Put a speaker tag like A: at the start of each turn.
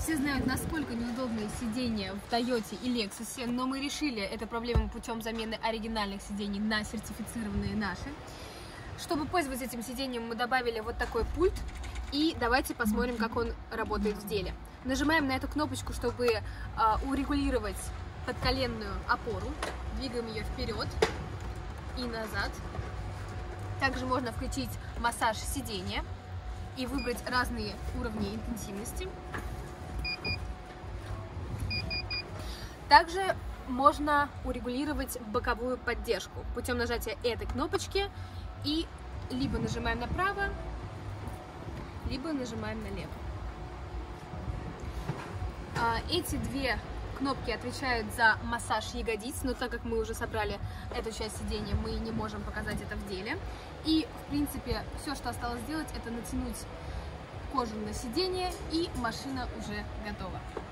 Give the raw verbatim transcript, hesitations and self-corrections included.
A: Все знают, насколько неудобные сиденья в Тойоте и Лексусе, но мы решили эту проблему путем замены оригинальных сидений на сертифицированные наши. Чтобы пользоваться этим сиденьем, мы добавили вот такой пульт, и давайте посмотрим, как он работает в деле. Нажимаем на эту кнопочку, чтобы э, урегулировать подколенную опору, двигаем ее вперед и назад. Также можно включить массаж сидения и выбрать разные уровни интенсивности. Также можно урегулировать боковую поддержку путем нажатия этой кнопочки, и либо нажимаем направо, либо нажимаем налево. Эти две кнопки отвечают за массаж ягодиц, но так как мы уже собрали эту часть сидения, мы не можем показать это в деле. И, в принципе, все, что осталось сделать, это натянуть кожу на сиденье, и машина уже готова.